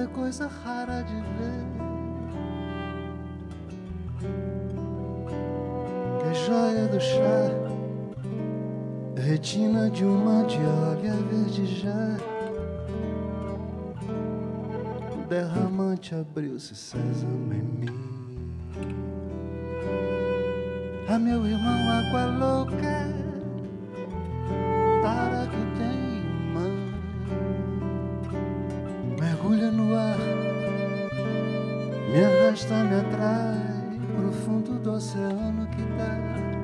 ela é coisa rara de ver. É joia do chá, retina de uma de olha verde já. Derramante abriu-se sésamo em mim. Ah, meu irmão, água louca, para que tem imã. Mergulha no ar, me arrasta, me atrai pro fundo do oceano que dá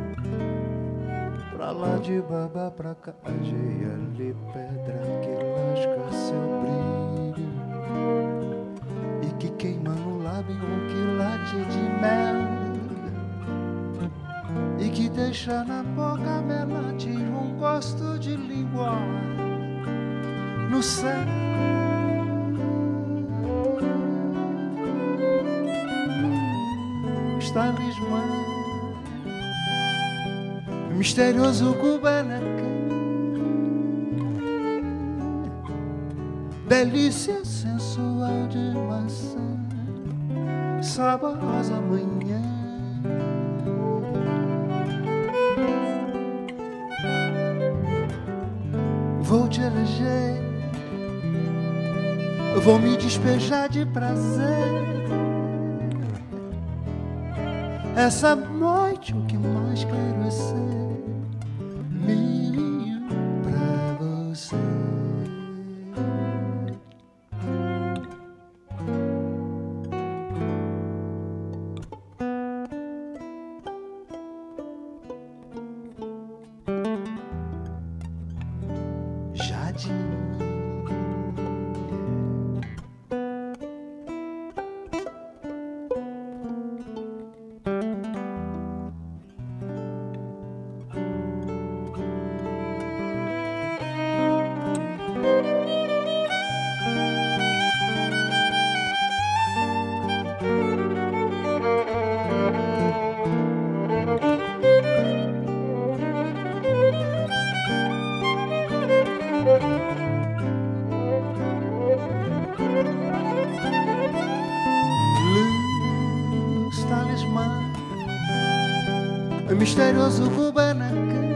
pra lá de Babá, pra cá areia, ali pedra que lasca seu brilho e que queima no lábio um quilate de mel e que deixa na boca melante um gosto de língua no céu. Talismã misterioso Kubanacan, delícia sensual de maçã, saborosa manhã. Vou te eleger, vou me despejar de prazer. Essa noite o que mais quero é ser meu pra você. Jade. Luz, talismã, misterioso Kubanacan,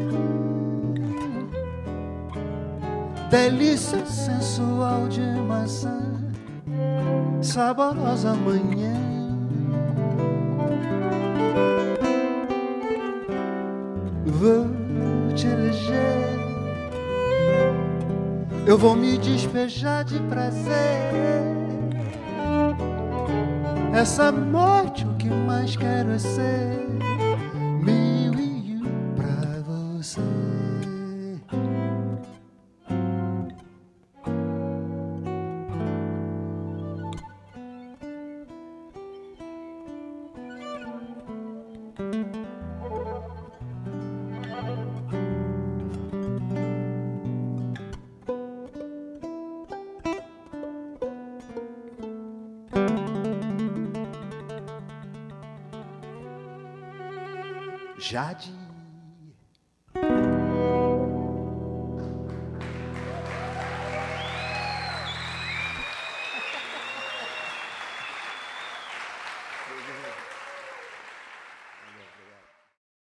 delícia sensual de maçã, saborosa manhã. Vou te eleger, eu vou me despejar de prazer. Essa noite o que mais quero é ser meu e eu pra você. Jade.